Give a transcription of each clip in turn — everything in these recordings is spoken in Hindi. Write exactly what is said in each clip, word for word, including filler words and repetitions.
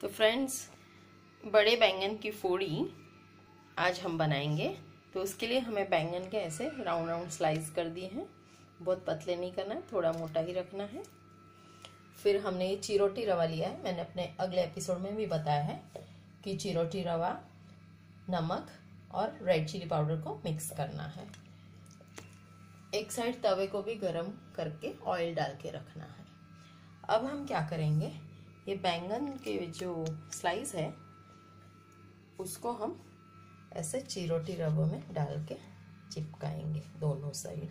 तो फ्रेंड्स, बड़े बैंगन की फोड़ी आज हम बनाएंगे। तो उसके लिए हमें बैंगन के ऐसे राउंड राउंड स्लाइस कर दिए हैं। बहुत पतले नहीं करना है, थोड़ा मोटा ही रखना है। फिर हमने ये चिरोटी रवा लिया है। मैंने अपने अगले एपिसोड में भी बताया है कि चिरोटी रवा, नमक और रेड चिली पाउडर को मिक्स करना है। एक साइड तवे को भी गरम करके ऑयल डाल के रखना है। अब हम क्या करेंगे, ये बैंगन के जो स्लाइस है उसको हम ऐसे चिरोटी रवों में डाल के चिपकाएंगे दोनों साइड।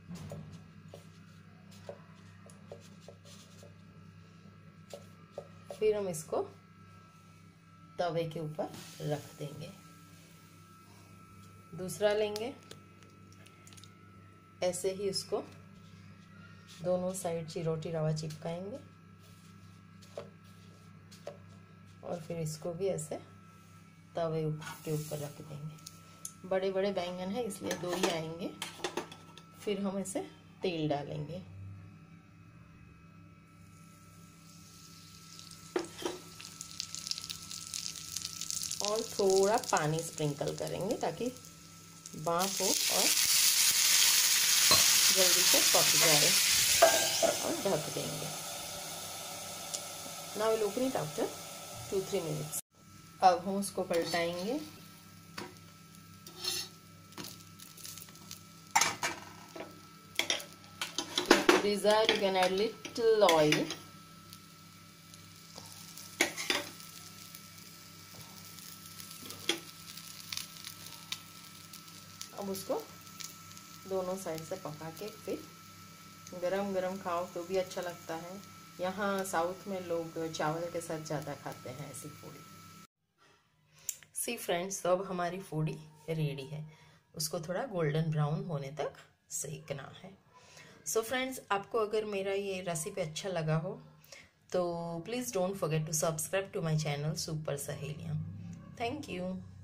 फिर हम इसको तवे के ऊपर रख देंगे। दूसरा लेंगे, ऐसे ही उसको दोनों साइड चिरोटी रवा चिपकाएंगे और फिर इसको भी ऐसे तवे के ऊपर रख देंगे। बड़े बड़े बैंगन है इसलिए दो ही आएंगे। फिर हम ऐसे तेल डालेंगे और थोड़ा पानी स्प्रिंकल करेंगे ताकि भाप हो और जल्दी से पक जाए, और ढक देंगे। Now will open it after two three minutes. अब हम उसको पलटाएंगे। Desired, you can add little oil. अब उसको दोनों साइड से पका के फिर गरम गरम खाओ तो भी अच्छा लगता है। यहाँ साउथ में लोग चावल के साथ ज़्यादा खाते हैं ऐसी फोड़ी। सी फ्रेंड्स, तो अब हमारी फोड़ी रेडी है। उसको थोड़ा गोल्डन ब्राउन होने तक सेकना है। सो फ्रेंड्स, आपको अगर मेरा ये रेसिपी अच्छा लगा हो तो please don't forget to subscribe to my channel super सहेलियाँ। Thank you.